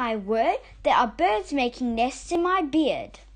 my word, there are birds making nests in my beard.